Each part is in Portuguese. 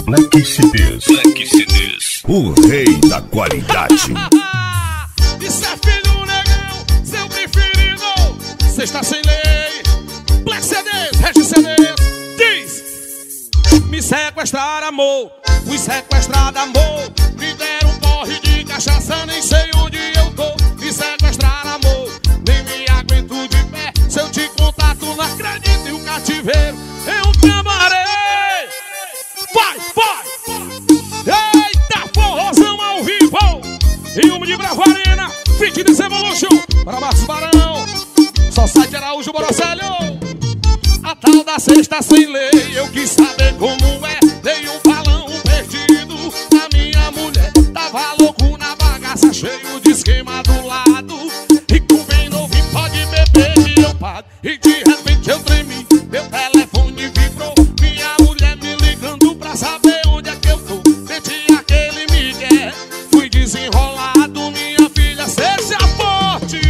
Black CDs, o rei da qualidade. Isso é filho negão, seu preferido. Cê está sem lei. Black CDs, Regi CDs. Diz: me sequestrar, amor. Fui sequestrado, amor. Me deram um porre de cachaça, nem sei onde eu tô. Me sequestrar, amor. Nem me aguento de pé. Se eu te contar, tu não acredita. E o cativeiro é um cabaré. Vai, vai! Eita, forrozão ao vivo! Em uma de Bravarina, Fitness Evolution, para Marcos Barão, só sai de Araújo Borocélio. A tal da sexta sem lei, eu quis saber como é. Dei um balão perdido na minha mulher. Tava louco na bagaça, cheio de esquema do lado. E com bem novinho, pode beber que eu pago. E de repente eu tremi, meu telefone vibrou. Minha mulher me ligando pra saber onde é que eu tô. Meti aquele migué, fui desenrolado. Minha filha, seja forte.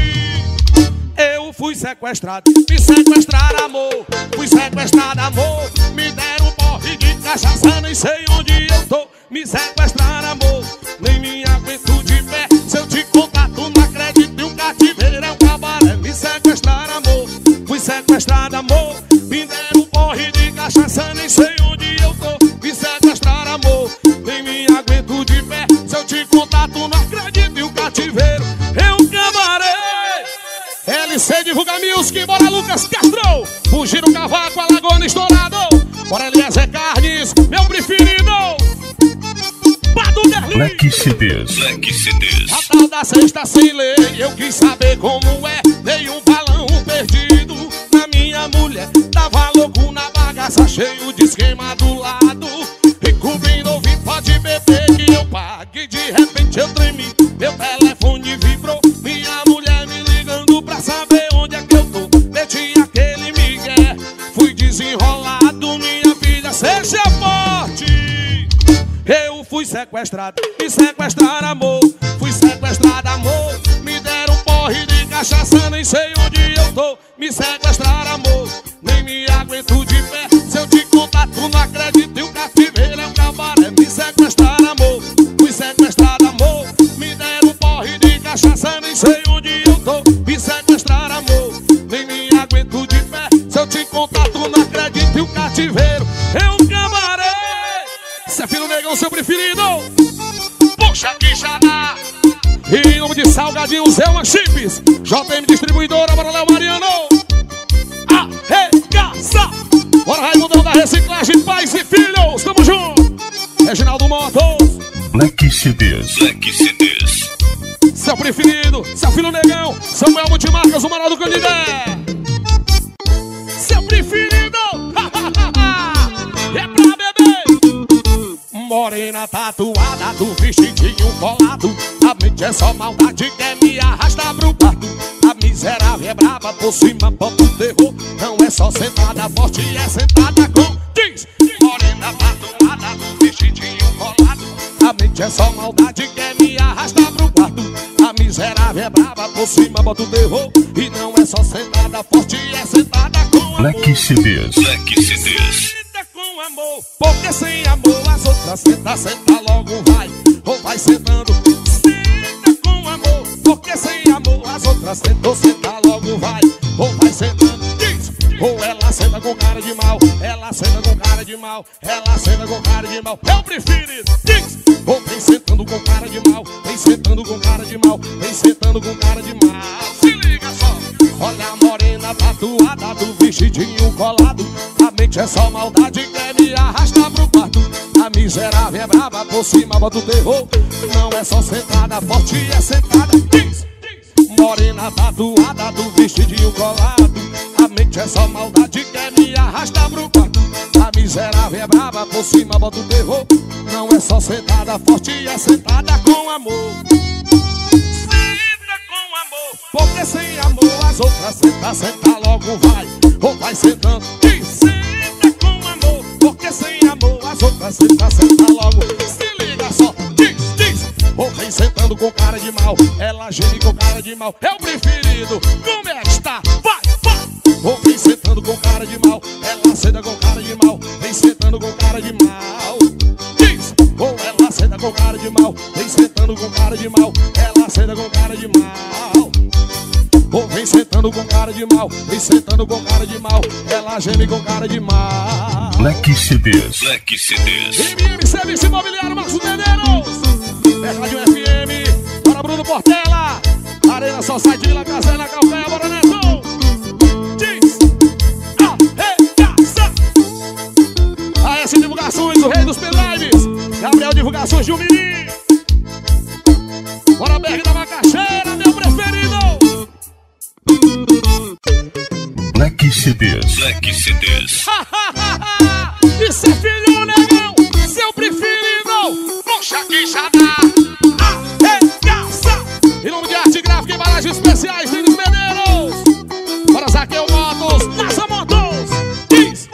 Eu fui sequestrado, me sequestrar, amor. Fui sequestrado, amor. Me deram um porre de cachaça, nem sei onde eu tô. Me sequestrar, amor. Nem me aguento de pé. Se eu te contar, tu não acredita. E o cativeiro é um cabaré. Me sequestrar, amor. Fui sequestrado, amor. Me deram um porre de cachaça, nem sei onde eu tô. Me sequestrar, amor. Nem me aguento de pé. Se eu te contar, tu não acredita. E o cativeiro é um cabaré. LC Divulga Music, bora Lucas Castro. Fugir o cavaco, Alagoana estourado. Bora Eliezer Carnes, meu preferido. Pado Derli. Black CDs. A tal da sexta sem lei, eu quis saber como é. Dei um balão perdido na minha mulher. Tava louco na bagaça, cheio de esquema do lado. E cobrindo ouvido, pode beber que eu pago. E de repente eu tremi, meu telefone vibrou. Minha mulher me ligando pra saber onde é que eu tô. Meti aquele migué, fui desenrolado. Minha filha, seja forte. Eu fui sequestrado, me sequestrar, amor. Fui sequestrado, amor. Me deram um porre de cachaça, nem sei onde eu tô. Me sequestrar, amor. Nem me aguento de pé. Se eu te contar, tu não acredita. E o cativeiro é um cabaré. Me sequestrar, amor. Fui sequestrado, amor. Me deram um porre de cachaça, nem sei onde eu tô. Me sequestrar, amor. Nem me aguento de pé. Se eu te contar, tu não acredita. E o cativeiro é um cabaré. Cê é filho negão, seu preferido. Puxa que já dá. E em nome de Salgadinho, Zelma Chips, JM Distribuidora, bora Léo Mariano. Arregaça. Bora Raimundão da Reciclagem, pais e filhos, tamo junto. Reginaldo Motos. Black CDs. Seu preferido, seu filho negão, Samuel Multimarcas, o Manuel do Canidé. Seu preferido. É pra beber. Morena tatuada, do vestidinho colado. A mente é só maldade, quer me arrastar pro quarto. A miserável é brava, por cima bota o terror. Não é só sentada forte, é sentada com. Diz! Morena tatuada, do vestidinho colado. A mente é só maldade, quer me arrastar pro quarto. A miserável é brava, por cima bota o terror. E não é só sentada forte, é sentada com amor. Black CDs. Com amor, porque sem amor as outras senta logo vai. Ou vai sentando. Senta com amor, porque sem amor as outras senta logo vai. Ou vai sentando. Diz! Ou ela senta com cara de mal. Ela senta com cara de mal. Ela senta com cara de mal. É o preferido. Diz! Ou vem sentando com cara de mal. Vem sentando com cara de mal. Vem sentando com cara de mal. Se liga só. Olha a morena tatuada, do vestidinho colado. A mente é só maldade, quer me arrastar pro quarto. A miserável é brava, por cima bota o terror. Não é só sentada forte, é sentada. Diz! Morena tatuada, do vestidinho colado. A mente é só maldade, quer me arrastar pro quarto. A miserável é brava, por cima bota o terror. Não é só sentada forte, é sentada com amor. Porque sem amor as outras senta logo vai. Ou vai sentando. Diz! Senta com amor. Porque sem amor as outras senta logo. Se liga só. Diz! Ou vem sentando com cara de mal. Ela geme com cara de mal. É o preferido. Como é que está? Vai! Ou vem sentando com cara de mal. Ela senta com cara de mal. Vem sentando com cara de mal. Diz, ou ela senta com cara de mal, vem sentando com cara de mal, ela senta com cara de mal. Ou vem sentando com cara de mal, vem sentando com cara de mal, ela geme com cara de mal. Leque CDs, Leque CDs. MM Serviço Imobiliário Marcos Medeiros, é Rádio FM, para Bruno Portela, Arena Society, Vila Casa na Calcaia, bora Neto. Diz, arregaça. AS Divulgações, o rei dos pendrives, Gabriel Divulgações de Umiri. Bora Berg da Macaxeira, meu preferido. Leque CDs, Leque CDs. Isso é filho negão, seu preferido. Puxa que já dá, arregaça. Em nome de arte gráfica e embalagens especiais, Denis Medeiros. Para Zaqueu Motos, Massa Motos. Diz.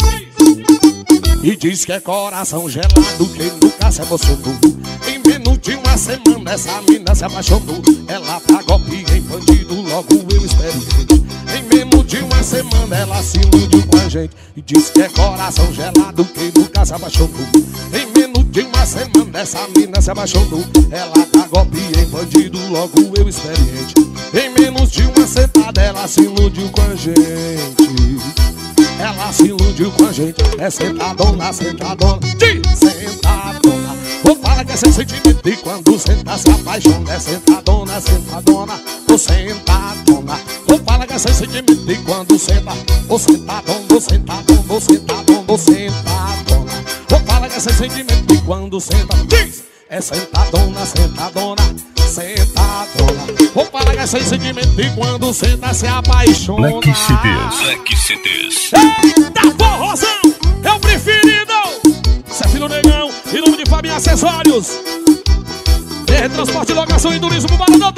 E diz que é coração gelado, que nunca se emocionou. Em menos de uma semana essa mina se apaixonou. Ela tá golpe em bandido, logo eu experimente. Em menos de uma semana ela se iludiu com a gente. E diz que é coração gelado, que nunca se apaixonou. Em menos de uma semana essa mina se apaixonou. Ela dá golpe em bandido, logo eu experiente. Em menos de uma sentada ela se iludiu com a gente. Ela se iludiu com a gente. É sentadona, sentadona, sentadona. Ou fala que é sem sentimento e quando senta se apaixona. É sentadona, sentadona, ou sentadona. Ou fala que é sem sentimento e quando senta, ou sentadona, ou sentadona, ou sentadona, ou sentadona. Ou fala que é sem sentimento e quando senta, diz, é sentadona, sentadona, sentadona. Ou fala que é sem sentimento e quando senta se apaixona. Leque CDs, Leque CDs. Eita forrozão, é o preferido. Isso é filho negão, em nome de Fabinho Acessórios. Transporte, locação e turismo para Dodô.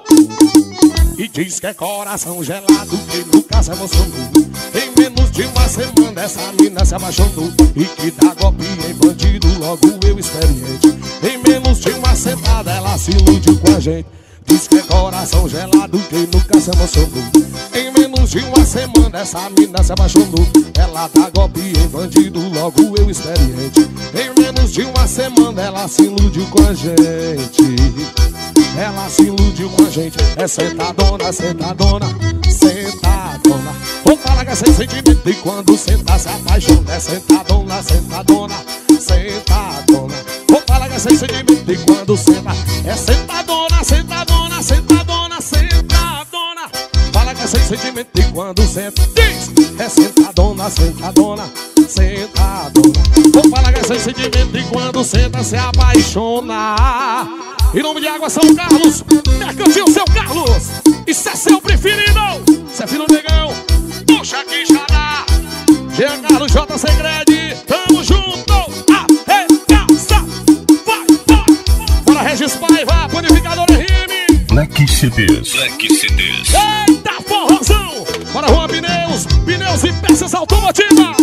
E diz que é coração gelado, que nunca se emocionou. Em menos de uma semana essa mina se apaixonou. E que dá golpe em bandido, logo eu experiente. Em menos de uma sentada ela se iludiu com a gente. Diz que é coração gelado, que nunca se emocionou. Em menos de uma semana essa mina se apaixonou. Ela dá golpe em bandido, logo eu experiente. Em menos de uma semana ela se iludiu com a gente. Ela se iludiu com a gente. É sentadona, sentadona, sentadona. Ou fala que é sem sentimento e quando senta se apaixona. É sentadona, sentadona, sentadona. Ou fala que é sem sentimento e quando senta, é sentadona, sentadona, sentadona, sentadona. Fala que é sem sentimento e quando senta, diz, é sentadona, sentadona, sentadona. Ou fala que é sem sentimento e quando senta se apaixona. Em nome de Água São Carlos, Mercantil Seu Carlos. Isso é seu preferido. Isso é filho negão, puxa que já dá. Jean Carlos, J. Segred, tamo junto. Arregaça, vai, vai. Para Regis Paiva, Panificador RM. Leque CDs, Leque CDs. Eita forrozão. Para Juan Pneus, pneus e peças automotivas.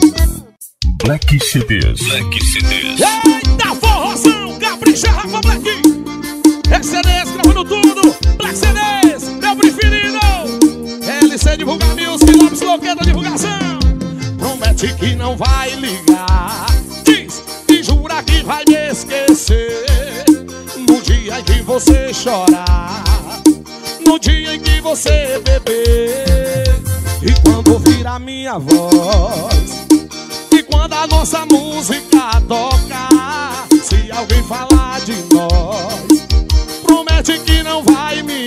Leque CDs, Leque CDs. Eita forrozão, capricha Rafa Black. CDs, gravando tudo, Black CDs, meu preferido. LC Divulga Music, Lopes Loqueta Divulgação. Promete que não vai ligar, diz e jura que vai me esquecer. No dia em que você chorar, no dia em que você beber. E quando ouvir a minha voz, e quando a nossa música tocar, se alguém falar de nós, promete que não vai me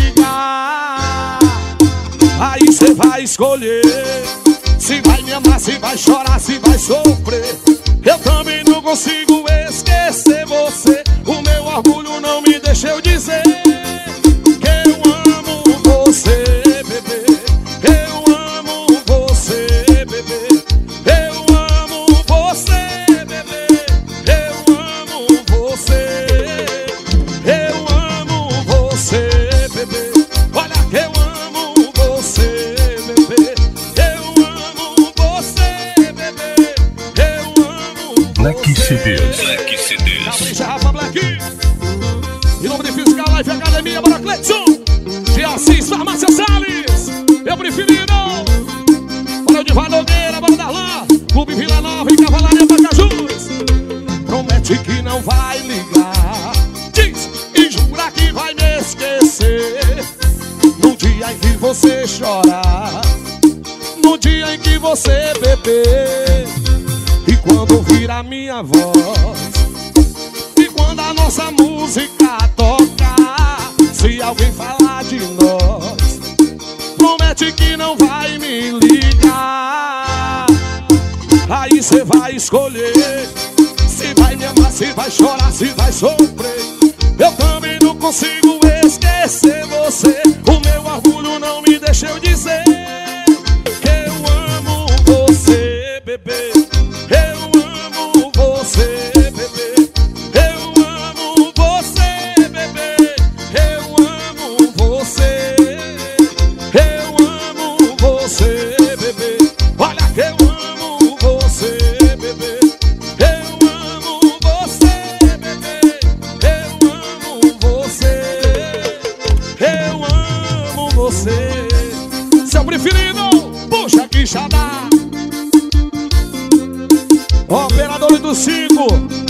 ligar. Aí cê vai escolher se vai me amar, se vai chorar, se vai sofrer. Eu também não consigo esquecer você. O meu orgulho não me deixa eu dizer que eu amo você, bebê. Eu amo você, bebê. Eu amo você, bebê. Eu amo você. Eu amo você, bebê. Olha que eu amo você, bebê. Eu amo você, bebê. Eu amo você. Leque CDs, Leque CDs. Capricha Rafa Black. Em nome de Physical Life Academia, bora Cleiton. De Assis, Farmácia Salles, meu preferido. Bora de Nogueira, bora Darlan, Clube Vila Nova e Cavalaria Pacajus. Promete você, bebê. E quando ouvir a minha voz, e quando a nossa música tocar, se alguém falar de nós, promete que não vai me ligar. Aí cê vai escolher se vai me amar, se vai chorar, se vai sofrer. Eu também não consigo esquecer você. O meu orgulho não me deixa eu dizer que eu amo você, bebê. Eu amo você, bebê. Eu amo você, bebê. Eu amo você. Eu amo você, bebê. Olha que eu amo você, bebê. Eu amo você, bebê. Eu amo você. Eu amo você. Seu preferido, puxa que xadá. Operador 85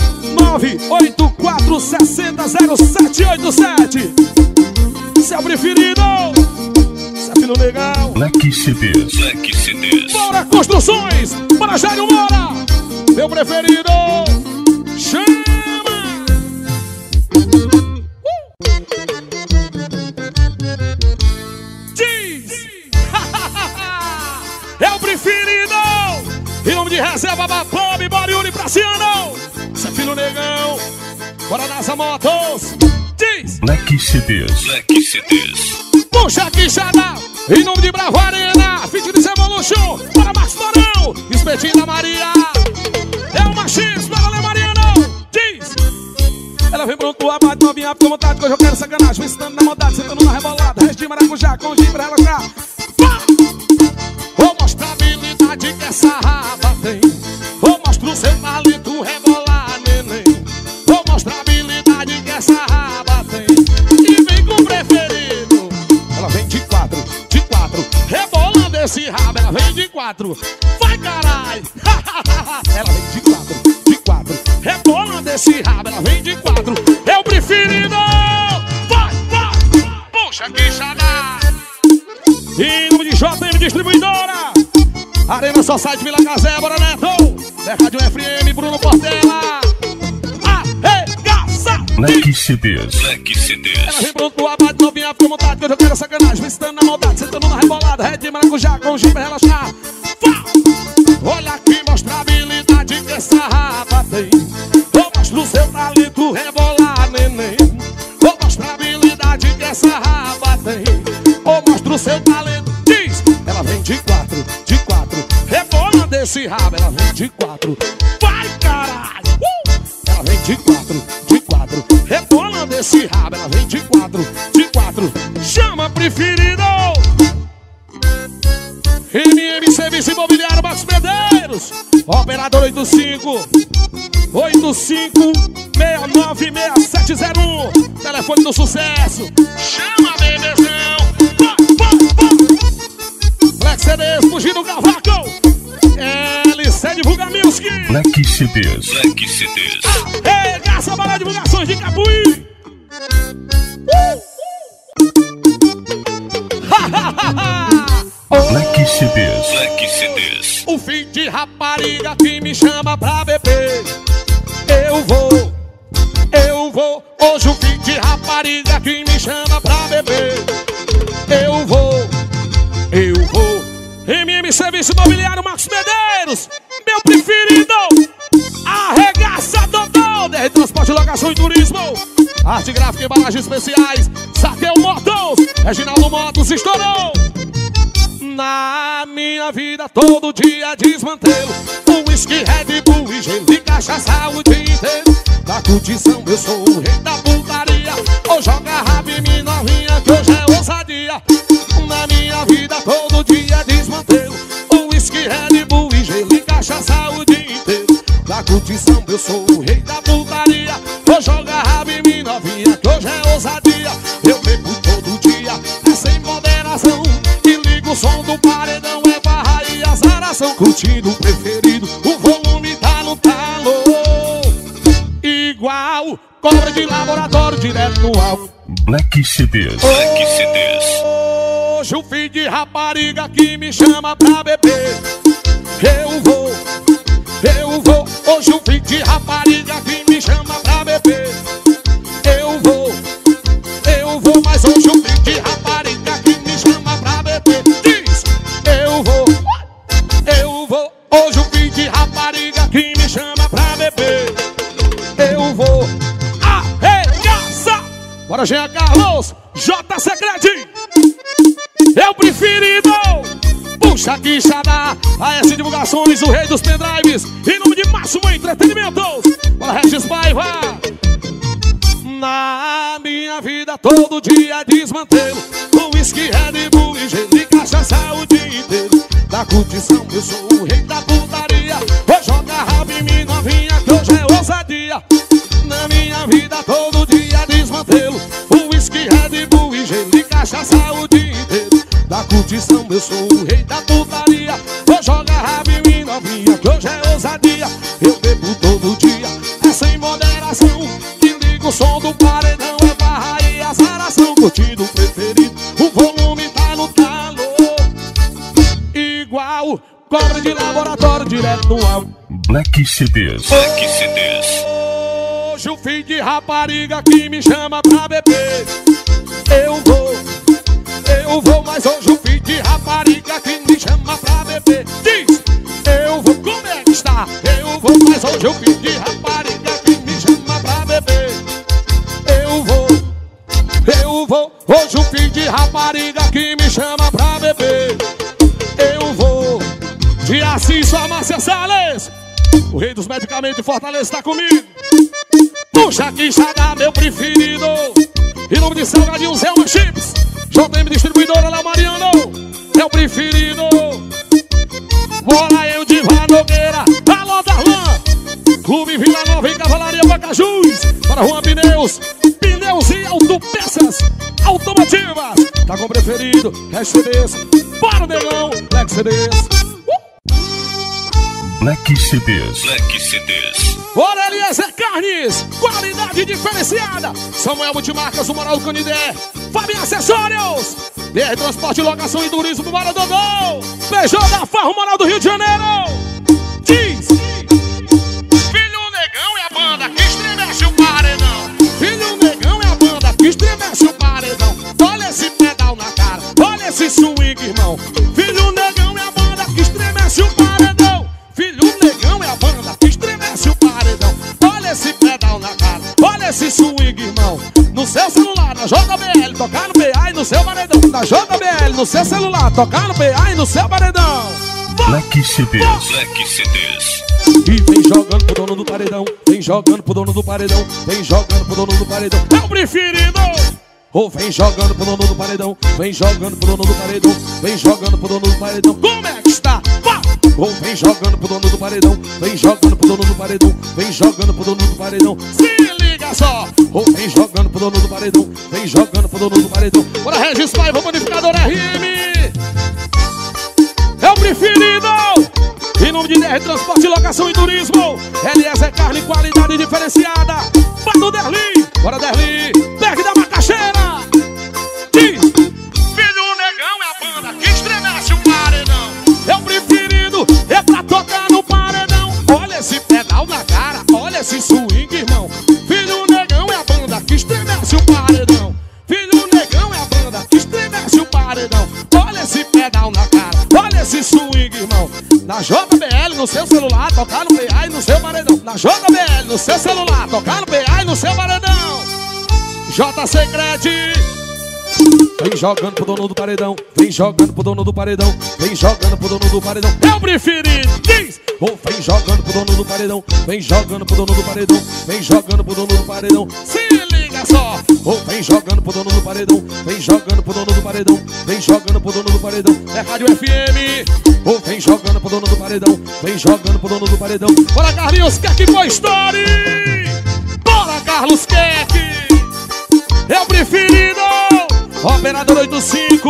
984 60 0787. Seu preferido, seu filho legal. Black CDs. Black CDs. Bora Construções, para Jairo Moura. Meu preferido, chama. Diz. É o preferido. Em nome de Reserva Babame, Boriuri Praciano. Seu filho negão. Bora nessa motos. Diz. Black CDs. Black CDs. Puxa que xadá. Em nome de Bravo Arena, Fitness Evolution, para Max Morão, Espetinho da Maria. É o machismo, para Lê Mariano. Diz. Ela vem pronto, abate novinha, fica à vontade, que hoje eu quero sacanagem. Me ensinando na maldade, sentando na rebolada. Resto de maracujá, com gin pra relaxar. Vou mostrar a habilidade que essa raba tem. Vou mostrar o seu talento, rebolar, neném. Vou mostrar a habilidade que essa raba tem. E vem com o preferido. Ela vem de quatro, rebolando esse rabo, ela vem de quatro. Vai, carai! Ela vem de quatro, rebolando esse rabo, ela vem de quatro. É o preferido! Vai! Puxa que xadá! Em nome de JM Distribuidora, Arena Society, Vila Casé, Bora Neto, Mercadinho FM, Bruno Portela. Arregaça! Black CDs. Black CDs. Ela vem pronto pro abate, novinha, fica à vontade, que hoje eu quero sacanagem. Me ensinando na maldade, sentando na rebolada. Red de maracujá, com gin pra relaxar. Olha aqui, mostra a habilidade que essa rapa tem. Vou mostrar o seu talento, rebolar, neném. Vou mostrar a habilidade que essa rapa tem. Vou mostrar o seu talento. Diz. Ela vem de quatro, rebola desse rabo, ela vem de quatro. Vai, caralho! Ela vem de quatro, rebola desse rabo, ela vem de quatro. Chama preferido. MM Serviço Imobiliário Max Medeiros. Operador 85-696701. Telefone do sucesso. Chama, bebezão. Black CDs, fugindo do cavaco. LC Divulga Music. Black CDs. Black CDs. Regaça para divulgações de Capuí. Black CDs. Black CDs. O filho de rapariga que me chama pra beber. Eu vou. Hoje o filho de rapariga que me chama pra beber. Eu vou. MM Serviço Imobiliário Max Medeiros. Meu preferido. Arregaça Dodô. DR Transporte, Locação e Turismo. Arte gráfica e embalagens especiais. Saqueu Motos. Reginaldo Motos estourou. Na minha vida todo dia desmantelo. Um whisky, Red Bull e gelo e cachaça o dia inteiro. Da curtição eu sou o rei da putaria. Ou joga rabo em mim novinha que hoje é ousadia. Na minha vida todo dia desmantelo. Um whisky, Red Bull e gelo e cachaça o dia inteiro. Da curtição eu sou o rei da putaria. Ou joga rabo em mim novinha que hoje é ousadia. Eu bebo todo dia, é sem moderação. O som do paredão é barra e azaração. Curtindo o preferido, o volume tá no talo. Igual cobra de laboratório direto no alto. Black CDs. Black CDs. Hoje o filho de rapariga que me chama pra beber. Eu vou, hoje o fim de rapariga que me chama pra beber. Eu vou, mas hoje o fim de rapariga que me chama pra beber. Diz, eu vou, hoje o fim de rapariga que me chama pra beber. Eu vou arregaçar. Bora, Jean Carlos, J. Secrete, é o preferido. Puxa que xadá, AS Divulgações, o rei dos pendrives, em nome de Máximo Entretenimentos. Bora, Regis Paiva. Na minha vida todo dia desmantelo com whisky, Red Bull e gelo e cachaça o dia inteiro. Da curtição eu sou o rei da putaria. Vou jogar rabo em mim novinha que hoje é ousadia. Na minha vida todo dia desmantelo com whisky, Red Bull e gelo e cachaça o dia inteiro. Da curtição eu sou o rei da putaria. Vou jogar rabo em mim novinha que hoje é ousadia. Eu bebo todo dia, é sem moderação. O som do paredão é barra e azaração. Curtindo o preferido, o volume tá no talo. Igual cobre de laboratório direto no alto. Black CDs. Black CDs. Hoje o fim de rapariga que me chama pra beber. Eu vou, mas hoje o fim de rapariga que me chama pra beber. Diz, eu vou, como é que está? Eu vou, mas hoje o fim de rapariga que me chama pra beber. Eu vou, hoje o fim de rapariga que me chama pra beber. Eu vou, de Assis, a Márcia Salles, o rei dos medicamentos de Fortaleza tá comigo. Puxa que xadá, meu preferido. Em nome de Salgadinho, Zelma Chips, JM Distribuidora, Léo Mariano, é o preferido. Bora eu de Nogueira, alô Darlan, Clube Vila Nova em Cavalaria Pacajus. Para Juan Pneus, pneus e autopeças automotivas. Tá com o preferido, Cash CDs. Para o negão, Black CDs. Black CDs. Black CDs. Bora, Eliezer Carnes, qualidade diferenciada. Samuel Multimarcas, o Moral do Canidé. Fabinho Acessórios, BR Transporte, Locação e Turismo, Bora Dodô. Beijão da Farro, Moral do Rio de Janeiro. Diz, Filho Negão é a banda que estremece o paredão. Filho Negão é a banda que estremece o paredão. Olha esse pedal na cara, olha esse swing, irmão. Filho Negão é a banda que estremece o paredão. Filho Negão é a banda que estremece o paredão. Olha esse pedal na cara, olha esse swing, irmão. No seu celular, na JBL, tocar no PA e no seu paredão. Na JBL, no seu celular, tocar no PA e no seu paredão. Black CDs. Black CDs. E vem jogando pro dono do paredão, vem jogando pro dono do paredão, vem jogando pro dono do paredão. É o preferido! Ou vem jogando pro dono do paredão, vem jogando pro dono do paredão, vem jogando pro dono do paredão. Como é que está? Ou vem jogando pro dono do paredão, vem jogando pro dono do paredão, vem jogando pro dono do paredão. Se liga só! Ou vem jogando pro dono do paredão, vem jogando pro dono do paredão. Bora, Regis Paiva, bonificador RM! É o preferido! Em nome de DR Transporte, Locação e Turismo, Eliezer Carne, qualidade diferenciada. Para o Derli, bora Derli, Berg da Macaxeira. Diz, Filho Negão é a banda que estremece o paredão. É o preferido, é pra tocar no paredão. Olha esse pedal na cara, olha esse swing, irmão. Filho Negão é a banda que estremece o paredão. Filho Negão é a banda que estremece o paredão. Olha esse pedal na cara, olha esse swing, irmão. Na JBL, no seu celular, tocar no PA e no seu paredão. Na JBL, no seu celular, tocar no PA e no seu paredão. J. Secrete, vem jogando pro dono do paredão, vem jogando pro dono do paredão, vem jogando pro dono do paredão. É o preferido, diz! Ou vem jogando pro dono do paredão, vem jogando pro dono do paredão, vem jogando pro dono do paredão. Se liga só! Ou vem jogando pro dono do paredão, vem jogando pro dono do paredão, vem jogando pro dono do paredão. É Rádio FM! Ou vem jogando pro dono do paredão, vem jogando pro dono do paredão. Bora, Carlinhos Keck Boy Story! Bora, Carlos Keck! É o preferido! Operador 85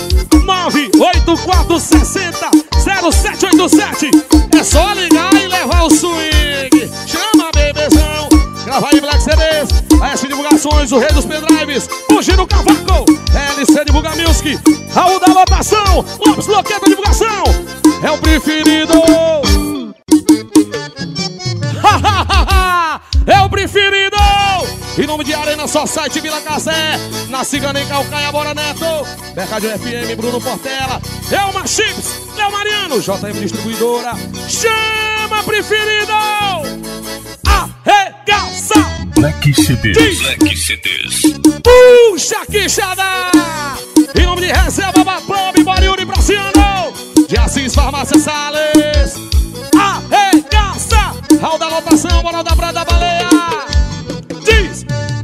98460 0787. É só ligar e levar o swing. Chama, bebezão. Grava aí, Black CDs. AS Divulgações, o rei dos pendrives. Fugindo Cavaco. LC Divulga Music. Raul da Lotação. Lopes Loqueta Divulgação. É o preferido. preferido. Em nome de Arena Society Vila Casé, na Cigana em Calcaia, Bora Neto, Mercadinho FM, Bruno Portela, Elma Chips, Léo Mariano, JM Distribuidora. Chama preferido. Arregaça. Black CDs. Black CDs. Puxa quixada. Em nome de Reserva Baprob, Bariúna e Braciano, de Assis Farmácia Salles. Arregaça. Raul da lotação, Moral da Praia da Baleia. Diz.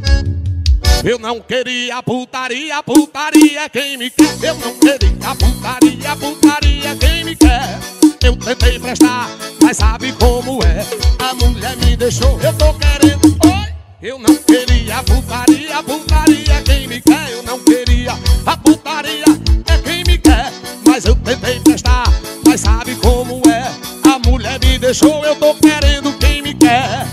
Eu não queria putaria, putaria, quem me quer? Eu não queria putaria, putaria, quem me quer? Eu tentei prestar, mas sabe como é? A mulher me deixou, eu tô querendo. Oi! Eu não queria putaria, putaria, quem me quer? Eu não queria, a putaria é quem me quer. Mas eu tentei prestar, mas sabe como é? A mulher me deixou, eu tô querendo, quem me quer?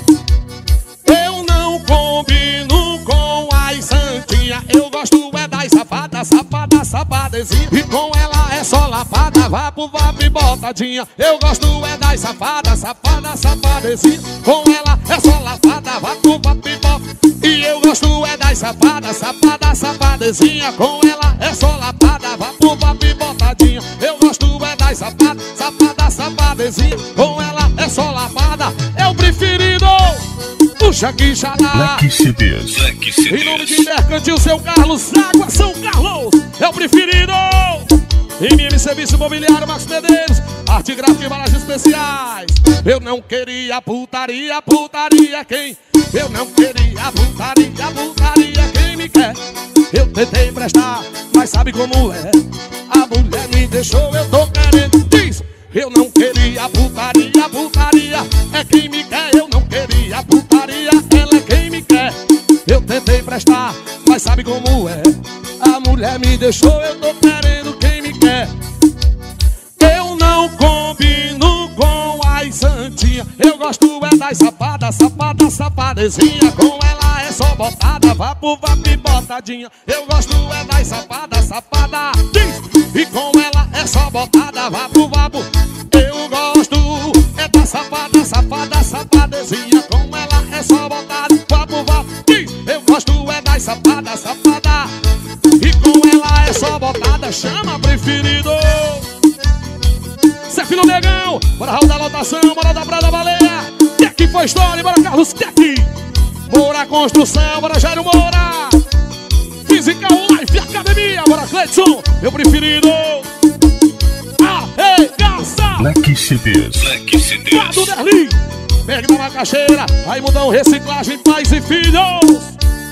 Eu não combino com as santinhas, eu gosto é das safadas, safada, safadezinha. E com ela é só lapada, vá pro vapo e botadinha. Eu gosto é das safadas, safada, safadezinha. Com ela é só lapada, vá pro vapo e botadinha. E eu gosto é das safadas, safada, safadezinha. Com ela é só lapada, vá pro vapo e botadinha. Eu gosto é das safadas, safada, safadezinha. Com ela é só lapada, é o preferido. Puxa quixada. Black CDs. Black CDs. Em nome de Mercantil Seu Carlos, Água São Carlos, é o preferido. MM Serviço Imobiliário, Max Medeiros, Arte Gráfica e Embalagens Especiais. Eu não queria putaria, putaria, quem? Eu não queria putaria, putaria, quem me quer? Eu tentei emprestar, mas sabe como é? A mulher me deixou, eu tô querendo. Diz! Eu não queria putaria, putaria, é quem me quer. Eu não queria putaria, ela é quem me quer. Eu tentei emprestar, mas sabe como é? A mulher me deixou, eu tô querendo, quem me quer? Eu não combino com as santinhas, eu gosto é das safadas, safada, safadezinha. Com ela é só botada, vá pro vapo e botadinha. Eu gosto é das safadas, safada, diz. E com ela é só botada, vá pro vapo. Eu gosto é da safada, safada, safadezinha. Com ela é só botada, vá pro vapo, diz. Eu gosto é das safadas, safada. E com ela é só botada, chama preferido. Cê filho negão, bora Raul da lotação, bora da Praia da Baleia. Tec foi história, bora Carlos Tec. Bora construção, bora Jairo Moura. Physical Life Academia, bora Cleiton, meu preferido. Arregaça. Black CDs. Black CDs. Guardo Derli, Berg da Macaxeira, Raimundão Reciclagem, Pais e Filhos.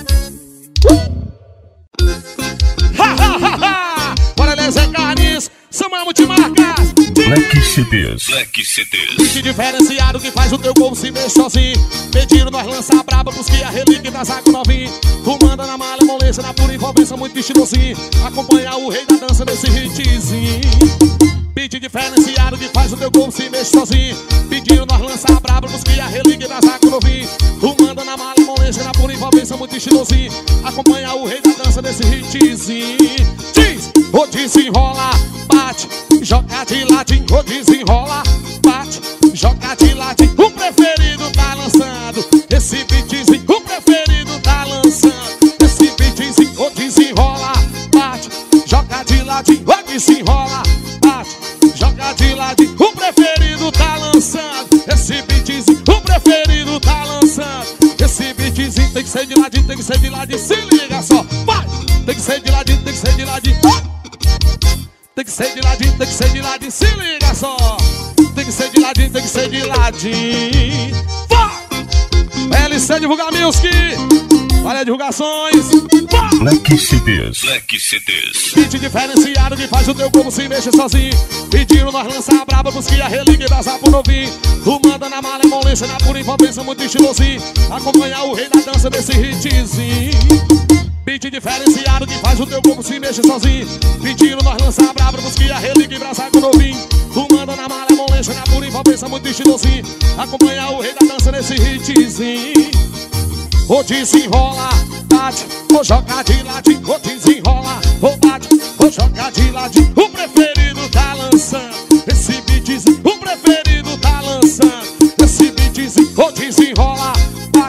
Bora Lezé Carnes, Samuel Multimarcas. Black CDs. Black CDs. Kit diferenciado que faz o teu corpo se mexer sozinho. Pediram nós lançar braba, busquei a relíquia das águas novinho. Fumando na mala, molência, na pura envolvência, muito estilosinho. Acompanhar o rei da dança nesse hitzinho. Beat diferenciado que faz o teu corpo se mexer sozinho. Pediram nós lançar braba, busquei a relíquia das águas novinho. Fumando na mala, molência, na pura envolvência, muito estilosinho. Acompanhar o rei da dança nesse hitzinho. Diz, ou desenrola, bate, joga de ladinho, ou desenrola, bate, joga de ladinho. O preferido tá lançando esse beatzinho, o preferido tá lançando esse beatzinho. Ou desenrola, bate, joga de ladinho, ou desenrola, bate, joga de ladinho. O preferido tá lançando esse beatzinho, o preferido tá lançando esse beatzinho. Tem que ser de ladinho, tem que ser de ladinho, se liga só, vai! Tem que ser de ladinho, tem que ser de ladinho. Tem que ser de ladinho, tem que ser de ladinho, se liga só. Tem que ser de ladinho, tem que ser de ladinho. Vai! LC Divulgar Music, olha divulgações. Vai! Black CDs. Black CDs. Beat diferenciado que faz o teu corpo se mexer sozinho. Pediram nós lançar a braba, busquei a relíquia e vazar pro novinho. Fumando na mala, molência, na pura envolvência, muito estilosinho. Acompanhar o rei da dança desse hitzinho. Beat diferenciado que faz o teu corpo se mexer sozinho. Pediram nós lançar a braba, busquei a relíquia e vazar pro novinho. Fumando na mala, molência, na pura envolvência, muito estilosinho. Acompanhar o rei da dança nesse hitzinho. Ou desenrola, bate, ou joga de ladinho. Ou desenrola, ou bate, ou joga de ladinho. O preferido tá lançando esse beatzinho, o preferido tá lançando esse beatzinho. Ou desenrola, bate,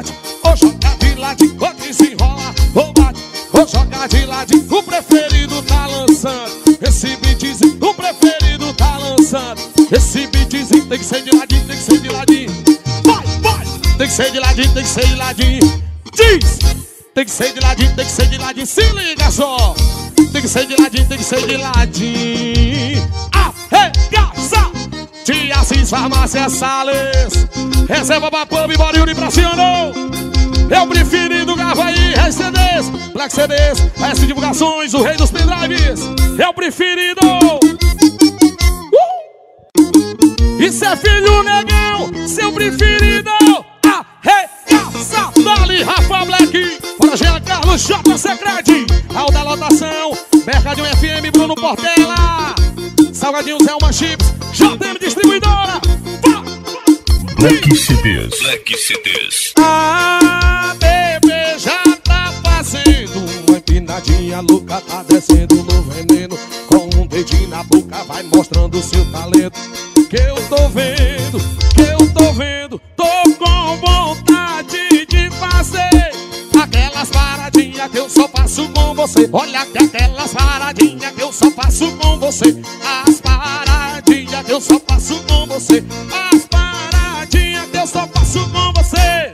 ou joga de ladinho, ou desenrola, ou bate, ou joga de ladinho. O preferido tá lançando esse beatzinho, o preferido tá lançando esse beatzinho. Tem que ser de ladinho, tem que ser de ladinho. Vai, vai! Tem que ser de ladinho, tem que ser de ladinho. Diz! Tem que ser de ladinho, tem que ser de ladinho. Se liga só! Tem que ser de ladinho, tem que ser de ladinho. Arregaça! De Assis Farmácia Salles. Reserva pra pub, Borilho pressionou. É o preferido, grava aí, RCDs, Black CDs, S Divulgações, o rei dos pendrives. É o preferido. Isso é filho negão, seu preferido. Arregaça, Dali, Rafa Black. Fora Jean Carlos, J. Secrete. Alda Lotação, Mercadinho FM, Bruno Portela. Salgadinho Zelma Chips, JM Distribuidora. Black CDs. Black CDs. A bebê já tá fazendo uma empinadinha louca, tá descendo no veneno. Com um dedinho na boca vai mostrando o seu talento. Que eu tô vendo, que eu tô vendo. Tô com vontade de fazer aquelas paradinhas que eu só faço com você. Olha que aquelas paradinhas que eu só faço com você. As paradinhas que eu só faço com você. As paradinhas que eu só faço com você.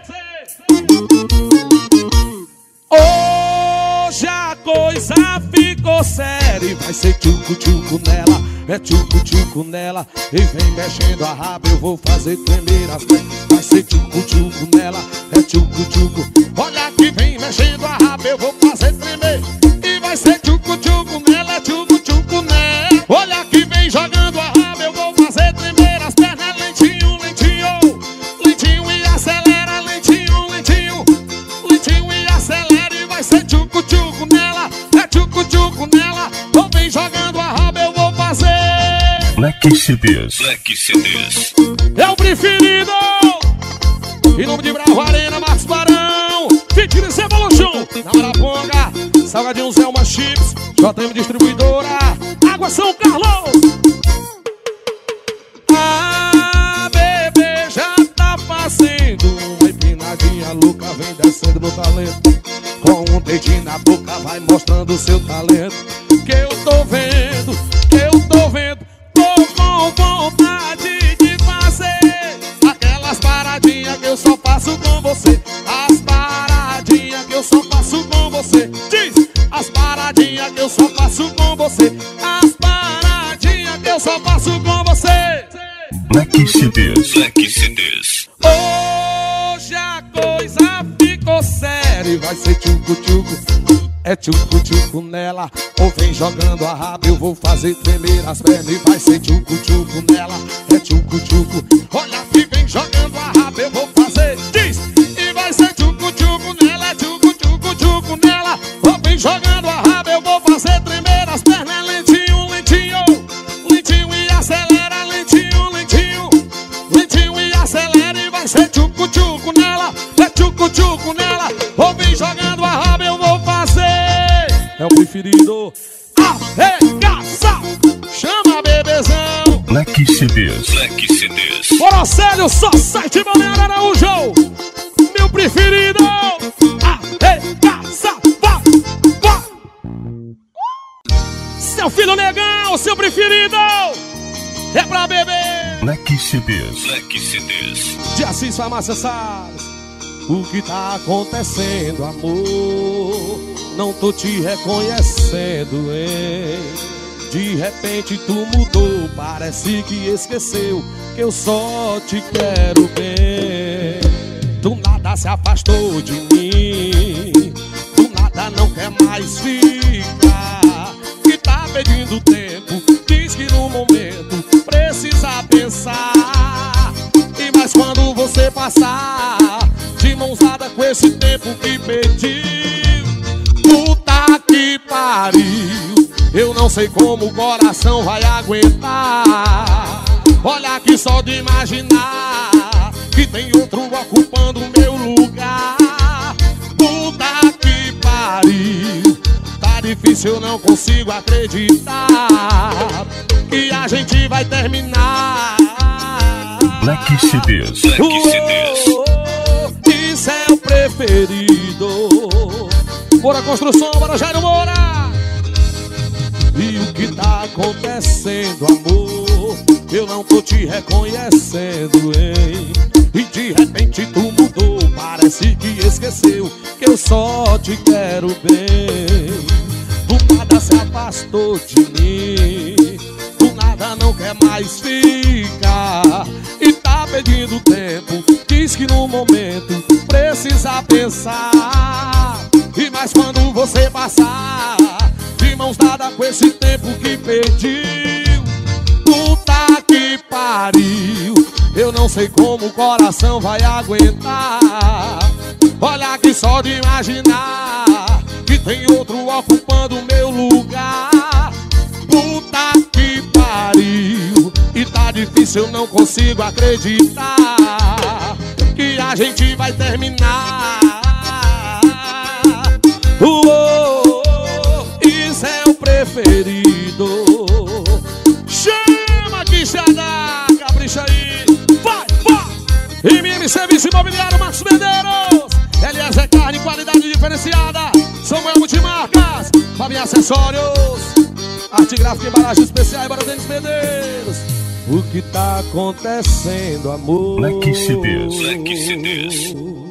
Hoje a coisa ficou séria e vai ser tchucu-tchucu nela. É tchucu-tchucu nela. E vem mexendo a raba, eu vou fazer tremer as pernas. Vai ser tchucu-tchucu nela. É tchucu-tchucu. Olha que vem mexendo a raba, eu vou fazer tremer. E vai ser tchucu-tchucu nela. É tchucu-tchucu nela. Olha que vem jogando a raba, eu vou fazer tremer as pernas. Lentinho, lentinho. Lentinho e acelera. Lentinho, lentinho. Lentinho e acelera. E vai ser tchucu-tchucu nela. É tchucu-tchucu nela. Ou vem jogando a raba, eu vou fazer. Black CDs. Black CDs. É o preferido. Em nome de Bravo Arena, Marcos Barão, Fitness Evolution, na Maraponga, Salgadinho Zelma Chips, JM Distribuidora, Água São Carlos. A bebê já tá fazendo uma empinadinha louca, vem descendo no talento. Com um dedinho na boca vai mostrando o seu talento. Que eu tô vendo, que eu tô vendo. Tô com vontade de fazer aquelas paradinhas que eu só faço com você. As paradinhas que eu só faço com você. Diz! As paradinhas que eu só faço com você. As paradinhas que eu só faço com você. Black CDs. Black CDs. Hoje a coisa ficou séria e vai ser tchucu-tchucu. É tchucu-tchucu nela. Ou vem jogando a raba, eu vou fazer tremer as pernas. E vai ser tchucu-tchucu nela. É tchucu-tchucu. Olha que vem jogando a raba, eu vou fazer. Diz! E vai ser tchucu-tchucu nela. É tchucu-tchucu-tchucu nela. Ou vem jogando a raba, eu vou fazer tremer as pernas. Lentinho, lentinho. Lentinho e acelera. Lentinho, lentinho. Lentinho e acelera. E vai ser tchucu-tchucu nela. É tchucu-tchucu nela. Ou vem jogando a raba, eu vou fazer. É o preferido. Arregaça! Chama, bebezão. Black CDs. Black CDs. Borocélio, só site Balneário Araújo. Meu preferido. Arregaça! Vai, vai. Seu filho negão, seu preferido. É pra beber. Black CDs. Black CDs. De Assis Farmácia Salles. O que tá acontecendo, amor? Não tô te reconhecendo, hein? De repente tu mudou, parece que esqueceu que eu só te quero bem. Do nada se afastou de mim, do nada não quer mais ficar. Que tá pedindo tempo, diz que no momento precisa pensar. E mais quando você passar de mãozada com esse tempo que pediu, puta que pariu, eu não sei como o coração vai aguentar. Olha que só de imaginar que tem outro ocupando o meu lugar. Puta que pariu, tá difícil, eu não consigo acreditar que a gente vai terminar. Black CDs. Black CDs. Isso é o preferido. preferido. Bora construção, bora Jairo Moura. E o que tá acontecendo, amor? Eu não tô te reconhecendo, hein? E de repente tu mudou, parece que esqueceu que eu só te quero bem. Do nada se afastou de mim, do nada não quer mais ficar. E tá pedindo tempo, diz que no momento precisa pensar. E mais quando você passar, de mãos dadas com esse tempo que pediu. Puta que pariu, eu não sei como o coração vai aguentar. Olha que só de imaginar que tem outro ocupando o meu lugar. Puta que pariu, e tá difícil, eu não consigo acreditar que a gente vai terminar. Isso é o preferido. Chama que já dá, capricha aí. Vai, vai! MM Serviço Imobiliário Marcos Medeiros, LS Carne, qualidade diferenciada. Samuel Multimarcas, Fabinho Acessórios, Arte Gráfica e Embalagem Especial, bora Denis Medeiros. O que tá acontecendo, amor? Black CDs.